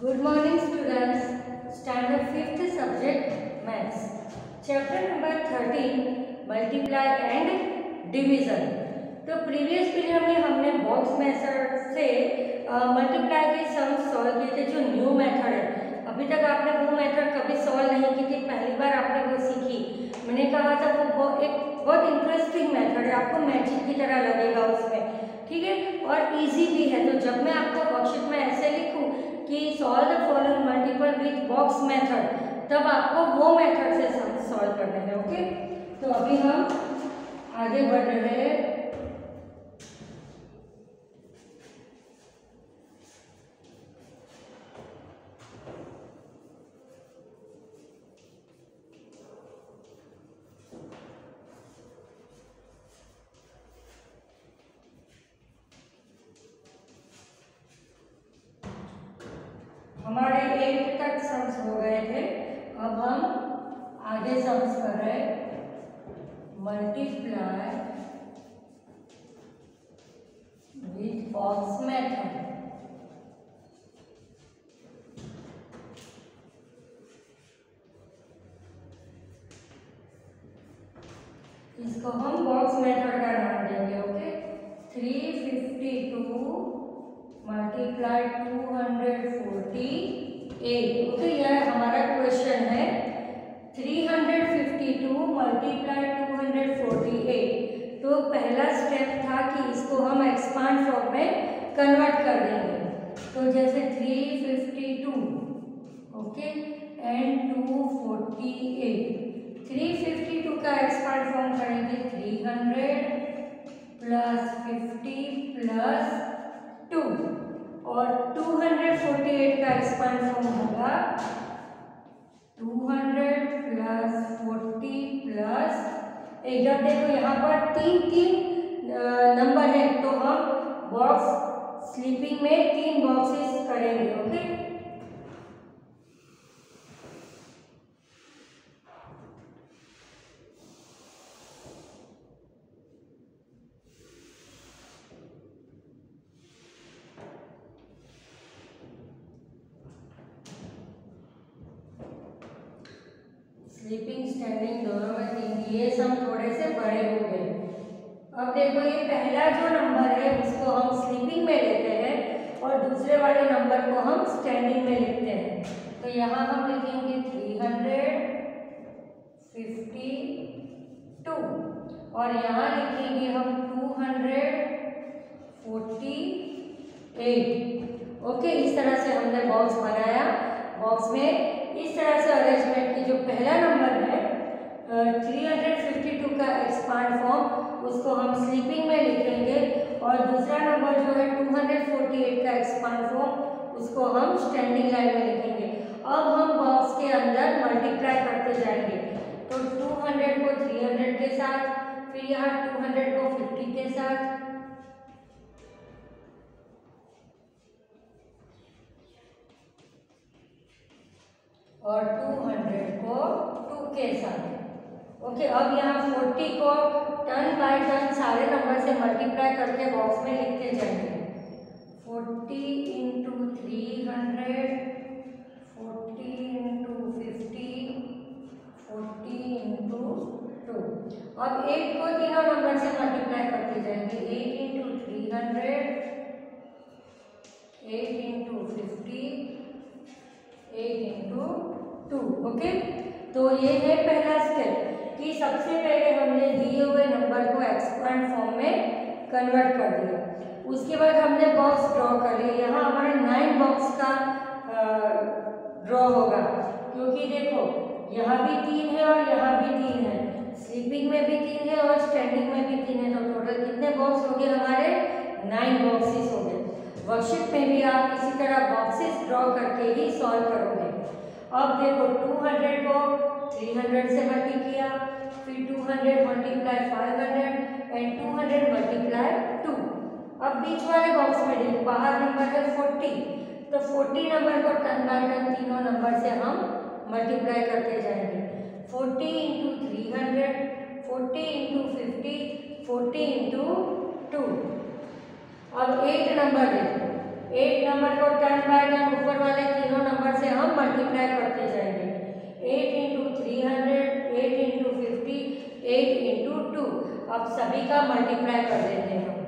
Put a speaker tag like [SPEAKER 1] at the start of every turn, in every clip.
[SPEAKER 1] Good morning students. Standard 5th subject Maths. Chapter number 13 Multiply and Division. तो previous period में हमने box method से multiply के sum solve किए थे, जो न्यू मेथड है। अभी तक आपने वो मेथड कभी सॉल्व नहीं की थी, पहली बार आपने वो सीखी। मैंने कहा था वो एक बहुत इंटरेस्टिंग मेथड है, आपको मैजिक की तरह लगेगा उसमें, ठीक है, और इजी भी है। तो जब मैं आपको वर्कशीट में ऐसे लिखूं कि solve the following multiple with box method, तब आपको वो मेथड से सॉल्व करने हैं। ओके, तो अभी हम आगे बढ़ रहे हैं। हमारे 8 तक सम्स हो गए थे, अब हम आगे सम्स कर रहे हैं। Multiply with box method. इसको हम बॉक्स मेथड का नाम देंगे। Okay, 352 multiply 248। ओके, यह हमारा क्वेश्चन है। 352 मल्टीप्लाई 248। तो पहला स्टेप था कि इसको हम एक्सपांड फॉर्म में कन्वर्ट कर देंगे। तो जैसे 352 ओके एंड 248, 352 का एक्सपांड फॉर्म करेंगे 300 प्लस 50 प्लस 2, और 248 का एक्सपांड फॉर्म होगा 200 प्लस 40 प्लस 8। जब देखो यहाँ पर तीन नंबर है, तो हम बॉक्स स्लीपिंग में 3 बॉक्सेस करेंगे। ओके, स्लीपिंग स्टैंडिंग दोनों में 3, ये सम थोड़े से बड़े हो गए। अब देखो ये पहला जो नंबर है उसको हम स्लीपिंग में लेते हैं और दूसरे वाले नंबर को हम स्टैंडिंग में लिखते हैं। तो यहाँ हम लिखेंगे 352 और यहाँ लिखेंगे हम 248। ओके, इस तरह से हमने बॉक्स बनाया। बॉक्स में इस तरह से अरेंजमेंट की, जो पहला नंबर है 352 का एक्सपांड फॉर्म उसको हम स्लीपिंग में लिखेंगे, और दूसरा नंबर जो है 248 का एक्सपांड फॉर्म उसको हम स्टैंडिंग लाइन में लिखेंगे। अब हम बॉक्स के अंदर मल्टीप्लाई करते जाएंगे। तो 200 को 300 के साथ, फिर यहाँ 200 को 50 के साथ, और 200 को 2 के साथ। ओके, अब यहाँ 40 को टर्न बाय टर्न सारे नंबर से मल्टीप्लाई करके बॉक्स में लिखते जाएंगे। 40 इंटू 300, 40 इंटू 50, 40 इंटू 2। अब 8 को तीनों नंबर से मल्टीप्लाई करते जाएंगे। 8 इंटू 300, 8 इंटू 50, 8 इंटू 2। ओके, तो ये है पहला स्टेप कि सबसे पहले हमने दिए हुए नंबर को एक्सपांड फॉर्म में कन्वर्ट कर दिया। उसके बाद हमने बॉक्स ड्रॉ कर लिया। यहाँ हमारे 9 बॉक्स का ड्रॉ होगा, क्योंकि देखो यहाँ भी 3 है और यहाँ भी 3 है, स्लीपिंग में भी 3 है और स्टैंडिंग में भी 3 है। तो टोटल कितने बॉक्स हो गए हमारे? 9 बॉक्सेस हो गए। वर्कशीट में भी आप इसी तरह बॉक्सेस ड्रॉ करके ही सॉल्व करोगे। अब देखो 200 को 300 से मल्टी किया, फिर 200 मल्टीप्लाई 500 एंड 200 मल्टीप्लाई 2। अब बीच वाले बॉक्स में देखो बाहर नंबर है 40, तो 40 नंबर को टर्न बाय टर्न तीनों नंबर से हम मल्टीप्लाई करते जाएंगे। 40 इंटू 300, 40 इंटू 50, 40 इंटू 2। अब 8 नंबर है, 8 नंबर को टर्न बाय टर्न ऊपर वाले तीनों नंबर से हम मल्टीप्लाई करते जाएंगे। 8 इंटू 300, 8 इंटू 50, 8 इंटू 2। अब सभी का मल्टीप्लाई कर देते हैं हम।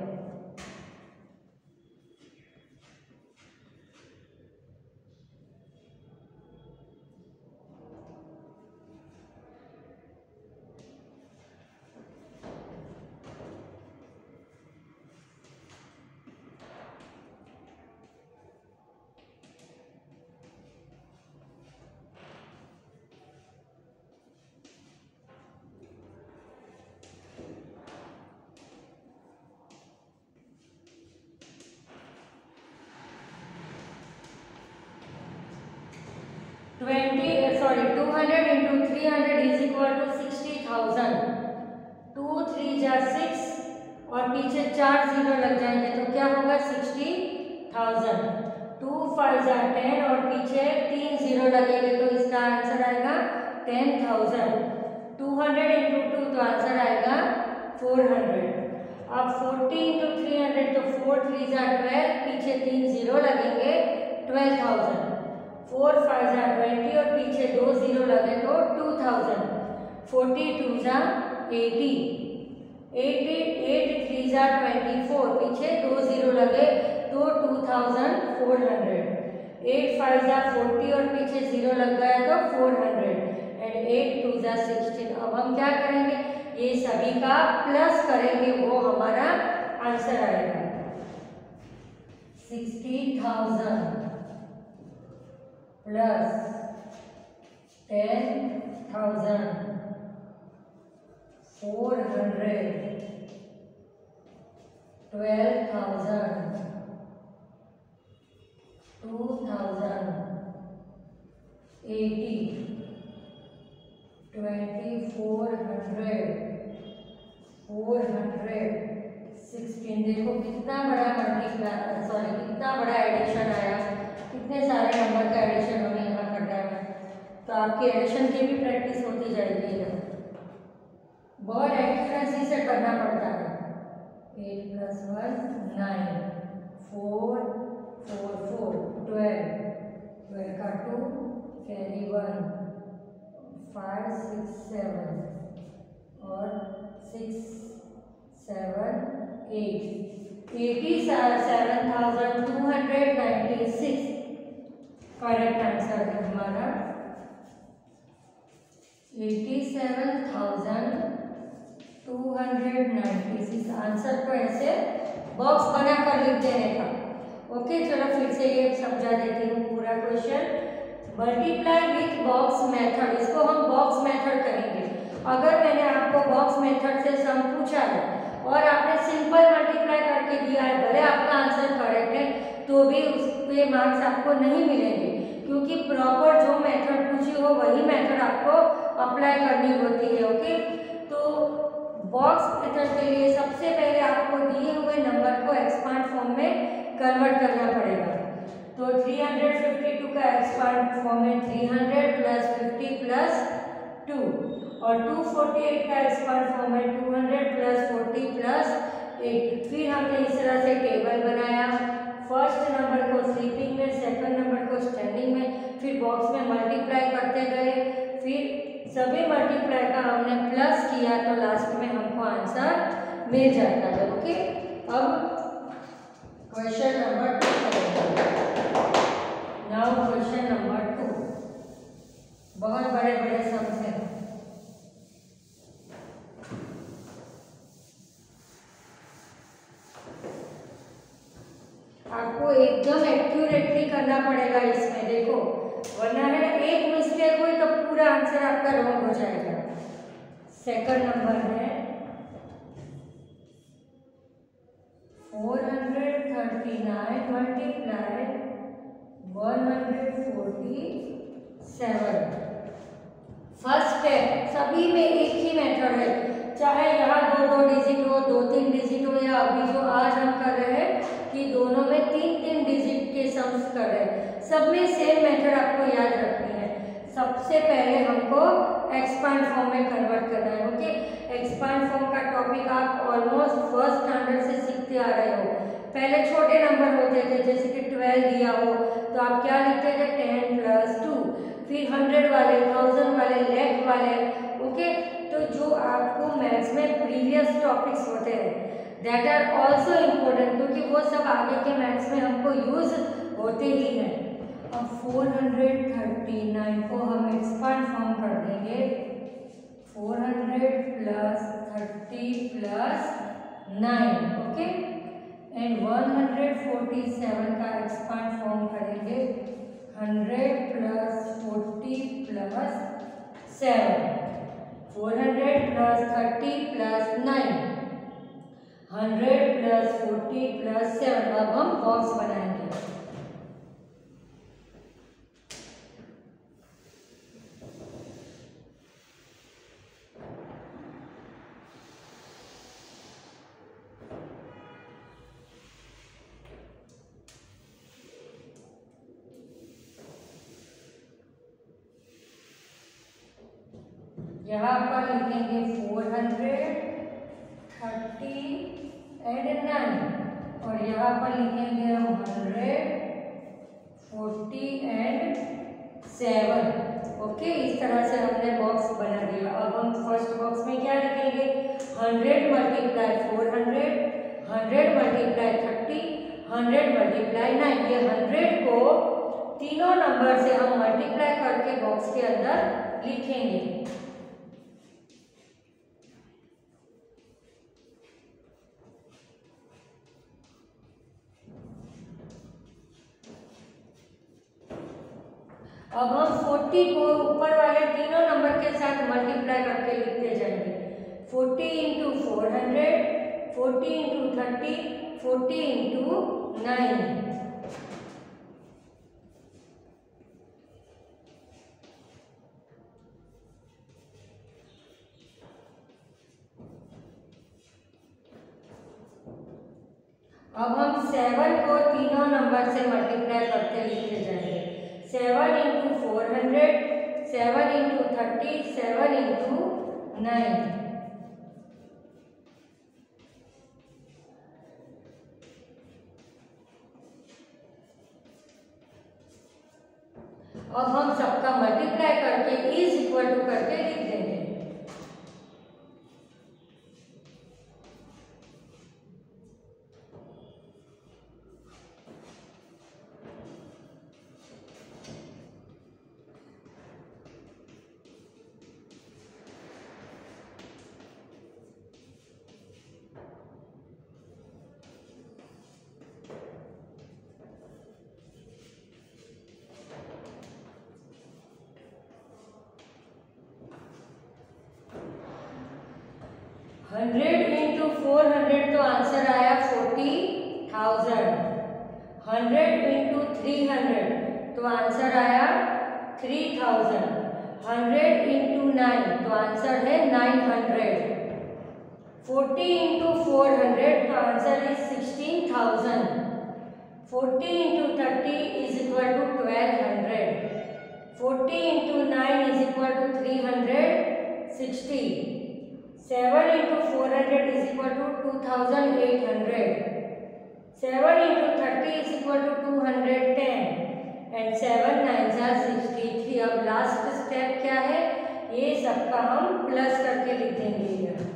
[SPEAKER 1] Sorry 200 into 300 is equal to 60,000। 2 3 जा 6 और पीछे 4 जीरो लग जाएंगे तो क्या होगा 60,000। 2 5 जा 10 और पीछे 3 जीरो लगेंगे तो इसका आंसर आएगा 10,000। 200 इंटू 2 तो आंसर आएगा 400। अब 40 इंटू 300 तो 4 3 जा 12, पीछे 3 जीरो लगेंगे 12,000। 4 5 जा 20 और पीछे 2 जीरो लगे तो 2,000। 42 जा 80, 8 3 जा 24, पीछे 2 जीरो लगे तो 2,400। 8 5 जा 40 और पीछे जीरो लग गया तो 400 एंड 8 2 जा 16। अब हम क्या करेंगे, ये सभी का प्लस करेंगे, वो हमारा आंसर आएगा 60,000 प्लस 10,000 400 12,000 2,000 80 2,400 400 16। देखो कितना बड़ा मल्टीप्लाई, सॉरी कितना बड़ा एडिशन आया, कितने सारे नंबर का एडिशन हमें यहाँ करना है। तो आपकी एडिशन की भी प्रैक्टिस होती जाएगी, बहुत एक्यूरेसी से करना पड़ता है। 8 + 1 9, 4 4 4 12, 12 का 2 कैरी 1, 5 6 7 और 6 7 8, 87,296 करेक्ट आंसर है हमारा। 87,296 आंसर को ऐसे बॉक्स बनाकर लिख देने का। ओके, चलो फिर से ये समझा देती हूँ पूरा question. Multiply with box method, इसको हम बॉक्स मेथड कहेंगे। अगर मैंने आपको बॉक्स मेथड से सम पूछा है और आपने सिंपल मल्टीप्लाई करके दिया है, भले आपका आंसर करेक्ट है तो भी उस पे मार्क्स आपको नहीं मिलेंगे, क्योंकि प्रॉपर जो मेथड पूछी हो वही मेथड आपको अप्लाई करनी होती है। ओके, तो बॉक्स मेथड के लिए सबसे पहले आपको दिए हुए नंबर को एक्सपांड फॉर्म में कन्वर्ट करना पड़ेगा। तो 352 का एक्सपांड फॉर्म में 300 + 50 + 2 और 248 का एक्सपांड फॉर्म में 200 + 40 + 8। फिर हमने इस तरह से टेबल बनाया, फर्स्ट नंबर को स्लीपिंग में, सेकंड नंबर को स्टैंडिंग में, फिर बॉक्स में मल्टीप्लाई करते गए, फिर सभी मल्टीप्लाई का हमने प्लस किया तो लास्ट में हमको आंसर मिल जाता है। ओके, अब क्वेश्चन नंबर 2 करेंगे। नाउ क्वेश्चन नंबर 2 बहुत बड़े बड़े सम्स हैं। आपको एकदम एक्यूरेटली करना पड़ेगा इसमें, देखो, वरना है ना एक मिस्टेक हुई तो पूरा आंसर आपका रॉन्ग हो जाएगा। सेकंड नंबर है 439 मल्टीप्लाई 147। फर्स्ट है, सभी में एक ही मेथड है, चाहे यहाँ 2 डिजिट हो, 2-3 डिजिट हो, या अभी जो आज हम कर रहे हैं कि दोनों में 3-3 डिजिट के सम्स कर रहे हैं, सब में सेम मेथड आपको याद रखनी है। सबसे पहले हमको एक्सपांड फॉर्म में कन्वर्ट करना है। ओके, एक्सपांड फॉर्म का टॉपिक आप ऑलमोस्ट फर्स्ट स्टैंडर्ड से सीखते आ रहे हो। पहले छोटे नंबर होते थे जैसे कि 12 तो आप क्या लिखते थे 10 + 2, फिर 100 वाले, 1000 वाले, lakh वाले, ओके। तो जो आपको मैथ्स में प्रीवियस टॉपिक्स होते हैं दैट आर ऑल्सो इम्पोर्टेंट, क्योंकि वो सब आगे के मैथ्स में हमको यूज होते ही हैं। अब 439 को हम एक्सपांड फॉर्म कर देंगे, 400 + 30 + 9, ओके। एंड 147 का एक्सपांड फॉर्म करेंगे 100 + 40 + 7, 400 + 30 + 9, 100 + 40 + 7। अब हम बॉक्स बनाएंगे। यहाँ पर लिखेंगे 400, 30 एंड 9, और यहाँ पर लिखेंगे हम 100, 40 एंड 7, ओके। इस तरह से हमने बॉक्स बना दिया। अब हम फर्स्ट बॉक्स में क्या लिखेंगे 100 × 400, 100 × 30, 100 × 9। ये 100 को तीनों नंबर से हम मल्टीप्लाई करके बॉक्स के अंदर लिखेंगे। अब हम 40 को ऊपर वाले तीनों नंबर के साथ मल्टीप्लाई करके लिखते जाएंगे। 40 × 400, 40 × 30, 40 × 9। अब हम 7 को तीनों नंबर से मल्टीप्लाई करके लिखते जाएंगे। 7 × 400, 7 × 30, 7 × 9। अब हम सबका मल्टीप्लाई करके = करके लिख देंगे। हंड्रेड इंटू 400 तो आंसर आया 40,000। 100 इंटू 300 तो आंसर आया 3000। 100 इंटू 9 तो आंसर है 900। 40 इंटू 400 तो answer is 16,000। 40 into 30 is equal to 1200। 40 into 9 is equal to 360। 7 into 400 is equal to 2800. 7 into 30 is equal to 210 and 7 9s are 63। अब लास्ट स्टेप क्या है, ये सबका हम प्लस करके लिख देंगे।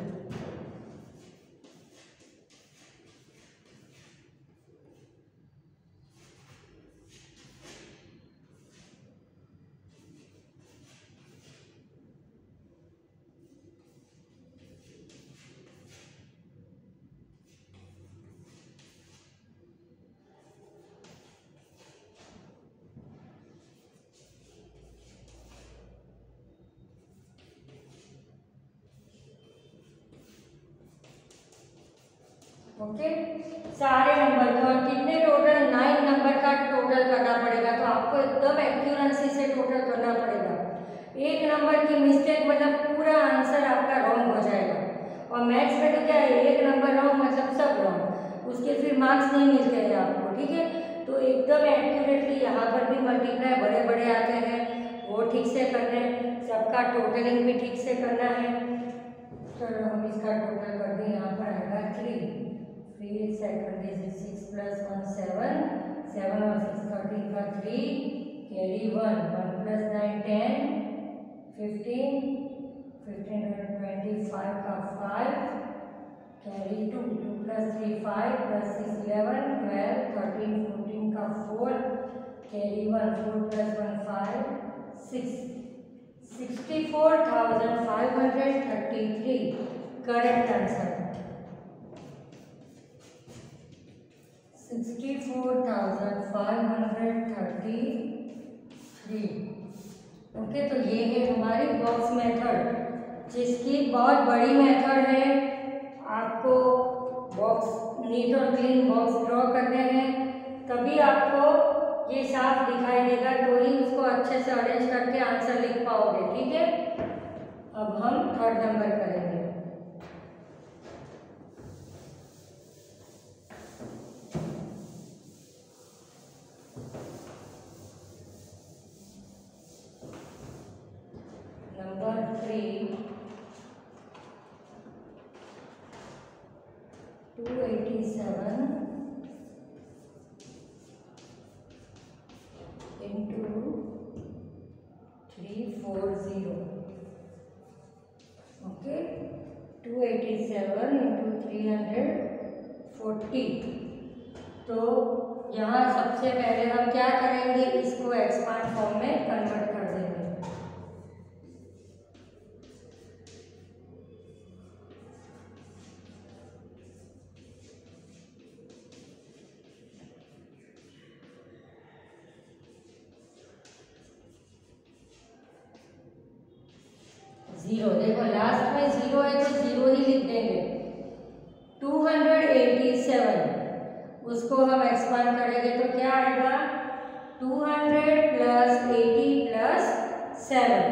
[SPEAKER 1] ओके, सारे नंबर का कितने टोटल 9 नंबर का टोटल करना पड़ेगा। तो आपको एकदम एक्यूरेसी से टोटल करना पड़ेगा। एक नंबर की मिस्टेक मतलब पूरा आंसर आपका रॉन्ग हो जाएगा। और मैथ्स में तो क्या है, एक नंबर रॉन्ग मतलब सब रॉन्ग, उसके फिर मार्क्स नहीं मिलते हैं आपको, ठीक है। तो एकदम एक्यूरेटली यहाँ पर भी मल्टीप्लाई बड़े बड़े आते हैं, वो ठीक से करना है। सबका टोटलिंग भी ठीक से करना है। चलो हम इसका टोटल कर दें। यहाँ पर आएगा 3 सेकंड 6 + 1 7 7 और 6 13 का 3 कैरी 1 1 प्लस 9 10 15 15 25 का 5 कैरी 2 2 प्लस 3 5 प्लस 6 11 12 13 14 का 4 carry 1 4 plus 1 5 6 64,533 correct answer 64,533। Okay, तो ये है हमारी बॉक्स मेथड, जिसकी बहुत बड़ी मेथड है। आपको बॉक्स नीट और क्लीन बॉक्स ड्रॉ करने हैं, तभी आपको ये साफ दिखाई देगा, तो ही उसको अच्छे से अरेंज करके आंसर लिख पाओगे। ठीक है, अब हम थर्ड नंबर करेंगे। Number 3 287 into 340। Okay, 287 into 340। तो यहाँ सबसे पहले हम क्या करेंगे, इसको एक्सपांड फॉर्म में कन्वर्ट कर देंगे। जीरो, देखो लास्ट में जीरो है तो जीरो ही लिख देंगे। 287 उसको हम एक्सपांड करेंगे तो क्या आएगा, 200 प्लस 80 प्लस 7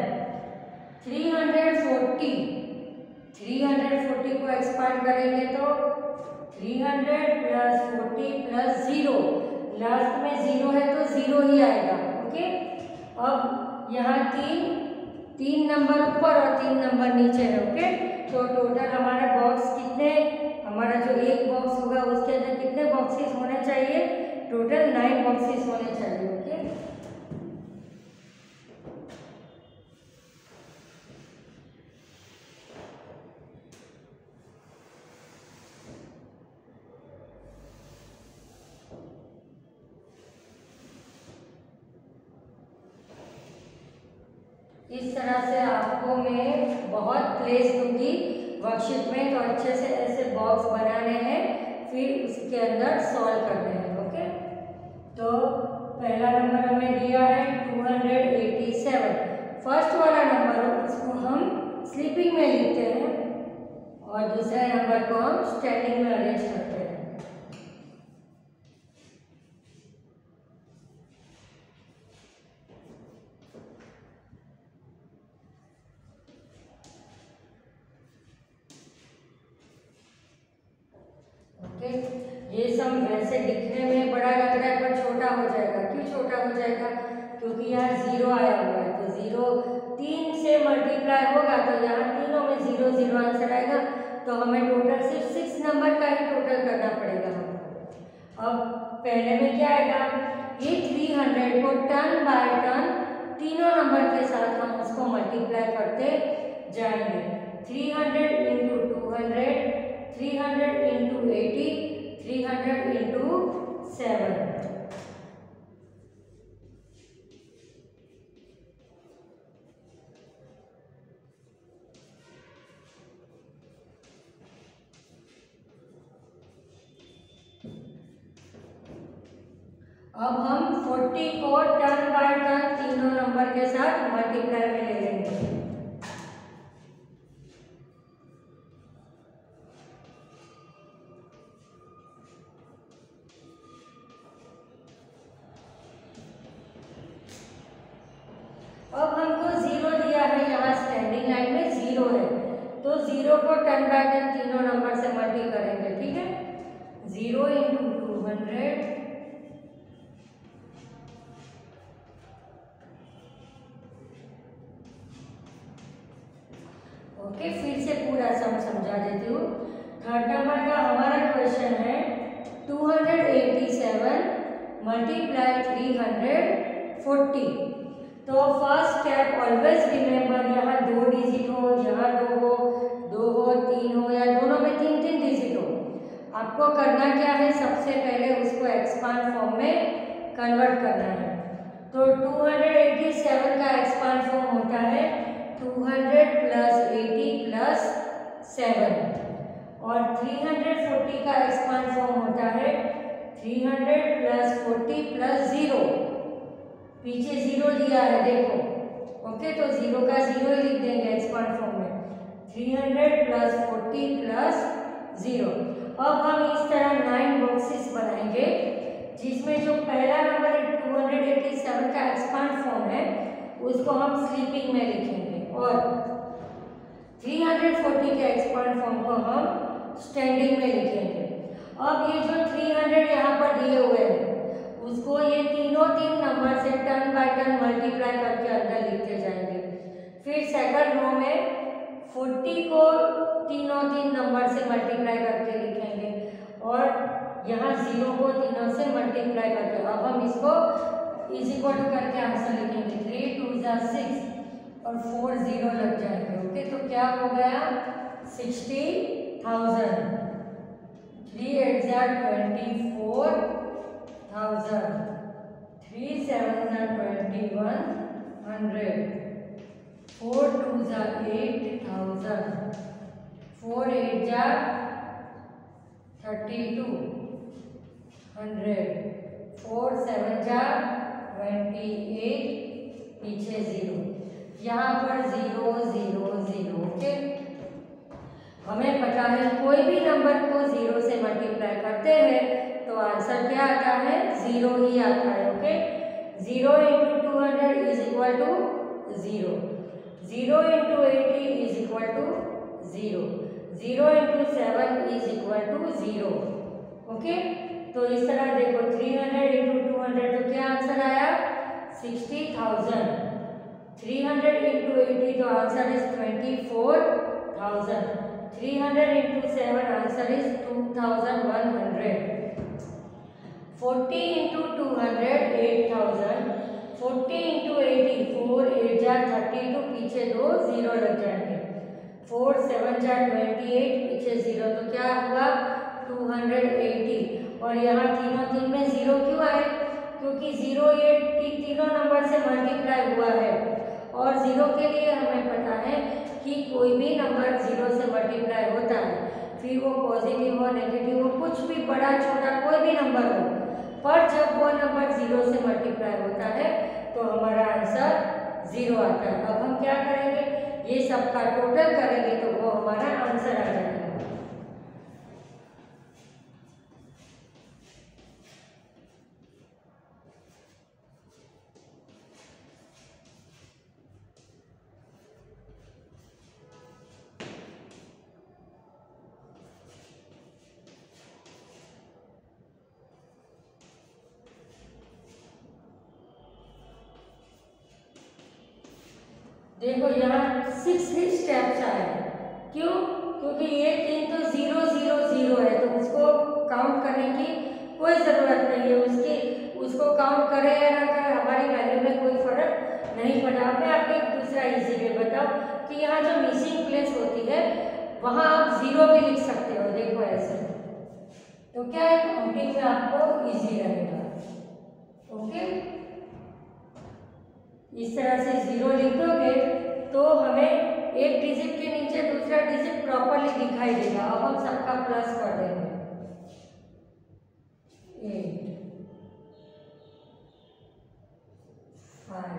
[SPEAKER 1] 340 को एक्सपांड करेंगे तो 300 प्लस 40 प्लस 0, लास्ट में जीरो है तो जीरो ही आएगा। ओके, अब यहाँ तीन नंबर ऊपर और 3 नंबर नीचे है। ओके, तो टोटल हमारे बॉक्स कितने, हमारा जो एक बॉक्स होगा उसके अंदर कितने बॉक्सेस होने चाहिए, टोटल 9 बॉक्सेस होने चाहिए। ओके, इस तरह से आपको मैं बहुत प्लेस दूंगी वर्कशीट में, तो अच्छे से ऐसे बॉक्स बनाने हैं, फिर उसके अंदर सॉल्व करने हैं। ओके, तो पहला नंबर हमें दिया है 287, फर्स्ट वाला नंबर उसको हम स्लीपिंग में लिखते हैं और दूसरे नंबर को हम स्टैंडिंग में अरेंज करते हैं। ये सम वैसे दिखने में बड़ा लग रहा है पर छोटा हो जाएगा। क्यों छोटा हो जाएगा, क्योंकि यहाँ जीरो आया हुआ है, तो जीरो 3 से मल्टीप्लाई होगा तो यहाँ तीनों में 0 0 आंसर आएगा, तो हमें टोटल सिर्फ 6 नंबर का ही टोटल करना पड़ेगा हमको। अब पहले में क्या आएगा, ये 300 को टर्न बाय टर्न तीनों नंबर के साथ हम उसको मल्टीप्लाई करते जाएंगे। 300 इंटू 200, 300 इंटू 80, 300 इंटू 7। अब हम 40 को टर्न बाय टर्न तीनों नंबर के साथ मल्टीप्लाई में ले लेंगे। अब हमको 0 दिया है, यहाँ स्टैंडिंग लाइन में 0 है, तो 0 को टर्न बाय टर्न तीनों नंबर से मल्टी करेंगे। ठीक है, 0 इंटू 200, ओके, फिर से पूरा सम समझा देती हूँ। थर्ड नंबर का हमारा क्वेश्चन है 287 × मल्टीप्लाई 340। तो फर्स्ट स्टेप ऑलवेज रिमेंबर, यहाँ 2 डिजिट हो, यहाँ 2 हो, 3 हो, या दोनों में 3 डिजिट हो, आपको करना क्या है, सबसे पहले उसको एक्सपांड फॉर्म में कन्वर्ट करना है। तो 287 का एक्सपांड फॉर्म होता है 200 प्लस 80 प्लस 7, और 340 का एक्सपांड फॉर्म होता है 300 प्लस 40 प्लस 0, पीछे 0 दिया है देखो, ओके, तो 0 का 0 ही लिख देंगे एक्सपांड फॉर्म में, 300 प्लस 40 प्लस 0। अब हम इस तरह 9 बॉक्सेस बनाएंगे, जिसमें जो पहला नंबर 287 का एक्सपांड फॉर्म है उसको हम स्लीपिंग में लिखेंगे, और 340 के एक्सपांड फॉर्म को हम स्टैंडिंग में लिखेंगे। अब ये जो 300 यहाँ पर दिए हुए हैं उसको ये तीनों नंबर से टर्न बाय टर्न मल्टीप्लाई करके अंदर लिखते जाएंगे। फिर सेकंड रो में 40 को तीनों नंबर से मल्टीप्लाई करके लिखेंगे, और यहाँ 0 को तीनों से मल्टीप्लाई करके, अब हम इसको इज इक्वल टू करके आंसर लिखेंगे, 3 2 6 और 4 0 लग जाएंगे, ओके। तो क्या हो गया 60,000, 3 8 24,000, 3 7 21,100, 4 2 8,000, 4 8 32,100, 4 7 28, पीछे 0, यहाँ पर 0 0 0, ओके। हमें पता है कोई भी नंबर को 0 से मल्टीप्लाई करते हैं तो आंसर क्या आता है, 0 ही आता है, okay. 0 into 200 is equal to 0, 0 into 80 is equal to 0, 0 into 7 is equal to 0, okay. तो इस तरह देखो 300 इंटू 200 तो क्या आंसर आया 60,000, 300 इंटू 80 तो answer is 24,000, 300 into 7 answer is 2,100, 40 into 200 8,000, 40 into 80 4 8 32, पीछे 2 0 लग जाएंगे, 4 7 28, पीछे 0, तो क्या हुआ 280। और यहाँ तीनों में 0 क्यों आए, क्योंकि 0 ये तीनों नंबर से मल्टीप्लाई हुआ है, और 0 के लिए हमें पता है कि कोई भी नंबर 0 से मल्टीप्लाई होता है, फिर वो पॉजिटिव हो नेगेटिव हो, कुछ भी बड़ा छोटा कोई भी नंबर हो, पर जब वो नंबर 0 से मल्टीप्लाई होता है तो हमारा आंसर 0 आता है। अब हम क्या करेंगे, ये सबका टोटल करेंगे तो वो हमारा आंसर आ जाएगा। देखो यहाँ 6 ही स्टेप्स आए, क्यों, क्योंकि ये 3 तो 0 0 0 है, तो उसको काउंट करने की कोई ज़रूरत नहीं है, उसको काउंट करें या ना करें हमारी वैल्यू में कोई फर्क नहीं पड़ा। मैं आपको एक दूसरा इजी वे बताऊँ कि यहाँ जो मिसिंग प्लेस होती है वहाँ आप 0 भी लिख सकते हो, देखो ऐसे, तो क्या है काउंटिंग में आपको इजी रहेगा, ओके। इस तरह से 0 लिख दोगे तो हमें एक डिजिट के नीचे दूसरा डिजिट प्रॉपरली दिखाई देगा। अब हम सबका प्लस कर देंगे, 8 5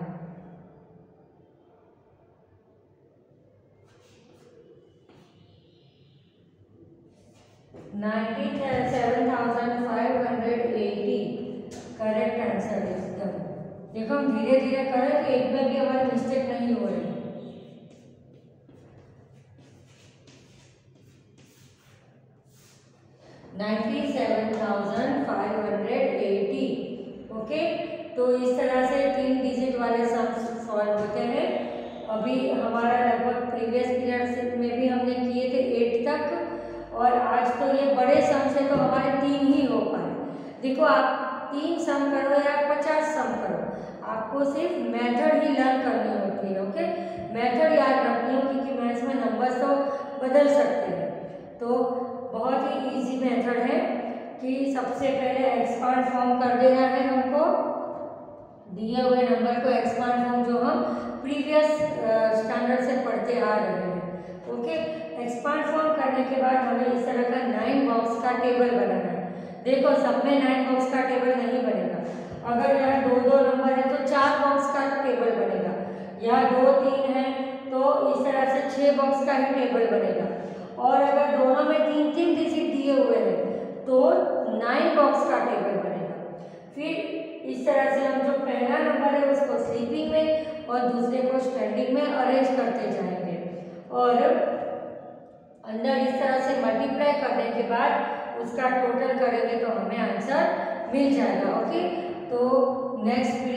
[SPEAKER 1] 97,580 करेक्ट आंसर एकदम। देखो हम धीरे धीरे करें तो एक में भी हमारी मिस्टेक नहीं हो रही। 97,580, ओके। तो इस तरह से 3 डिजिट वाले सम्स सॉल्व होते हैं। अभी हमारा लगभग प्रीवियस पीरियड में भी हमने किए थे 8 तक, और आज तो ये बड़े सम्स है तो हमारे 3 ही हो पाए। देखो आप 3 सम करो या 50 सम करो, आपको सिर्फ मेथड ही लर्न करनी होती है। ओके, मेथड याद रखनी होगी कि मैथ्स में नंबर्स तो बदल सकते हैं। तो बहुत ही इजी मेथड है कि सबसे पहले एक्सपांड फॉर्म कर देना है हमको, दिए हुए नंबर को एक्सपांड फॉर्म जो हम प्रीवियस स्टैंडर्ड से पढ़ते आ रहे हैं। ओके, एक्सपांड फॉर्म करने के बाद हमें इस तरह का 9 बॉक्स का टेबल बनाना है। देखो सब में 9 बॉक्स का टेबल नहीं बनेगा, अगर यहाँ 2-2 नंबर है तो 4 बॉक्स का टेबल बनेगा, यहाँ 2-3 है तो इस तरह से 6 बॉक्स का ही टेबल बनेगा, और अगर दोनों में 3-3 डिजिट दिए हुए हैं तो 9 बॉक्स का टेबल बनेगा। फिर इस तरह से हम जो पहला नंबर है उसको स्लीपिंग में और दूसरे को स्टैंडिंग में अरेंज करते जाएंगे, और अंदर इस तरह से मल्टीप्लाई करने के बाद उसका टोटल करेंगे तो हमें आंसर मिल जाएगा। ओके, तो नेक्स्ट